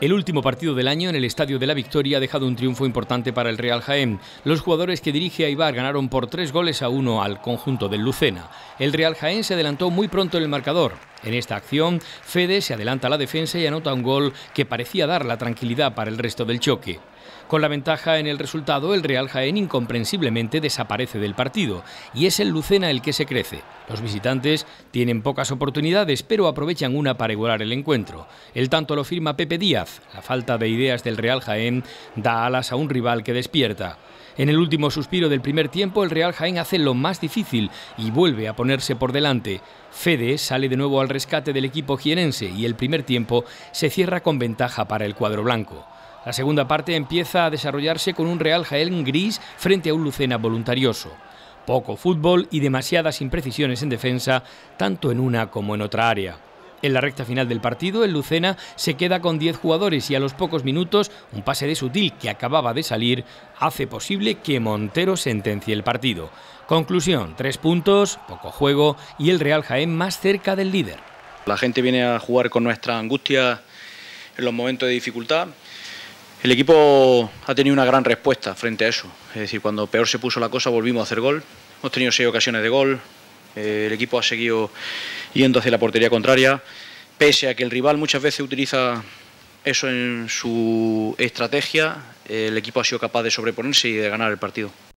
El último partido del año en el Estadio de la Victoria ha dejado un triunfo importante para el Real Jaén. Los jugadores que dirige Aibar ganaron por 3-1 al conjunto del Lucena. El Real Jaén se adelantó muy pronto en el marcador. En esta acción, Fede se adelanta a la defensa y anota un gol que parecía dar la tranquilidad para el resto del choque. Con la ventaja en el resultado, el Real Jaén incomprensiblemente desaparece del partido y es el Lucena el que se crece. Los visitantes tienen pocas oportunidades, pero aprovechan una para igualar el encuentro. El tanto lo firma Pepe Díaz. La falta de ideas del Real Jaén da alas a un rival que despierta. En el último suspiro del primer tiempo, el Real Jaén hace lo más difícil y vuelve a ponerse por delante. Fede sale de nuevo al rescate del equipo jienense y el primer tiempo se cierra con ventaja para el cuadro blanco. La segunda parte empieza a desarrollarse con un Real Jaén gris frente a un Lucena voluntarioso. Poco fútbol y demasiadas imprecisiones en defensa, tanto en una como en otra área. En la recta final del partido, el Lucena se queda con 10 jugadores y a los pocos minutos, un pase de Sutil que acababa de salir hace posible que Montero sentencie el partido. Conclusión, 3 puntos, poco juego y el Real Jaén más cerca del líder. La gente viene a jugar con nuestra angustia en los momentos de dificultad. El equipo ha tenido una gran respuesta frente a eso. Es decir, cuando peor se puso la cosa volvimos a hacer gol. Hemos tenido 6 ocasiones de gol. El equipo ha seguido yendo hacia la portería contraria. Pese a que el rival muchas veces utiliza eso en su estrategia, el equipo ha sido capaz de sobreponerse y de ganar el partido.